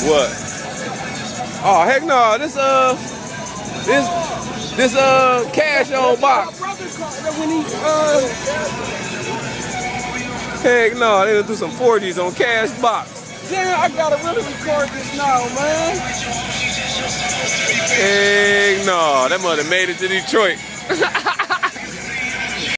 What? Oh heck no! This cash on box. Heck no! They gonna do some 40s on cash box. Damn, I gotta really record this now, man. Heck no! That mother made it to Detroit.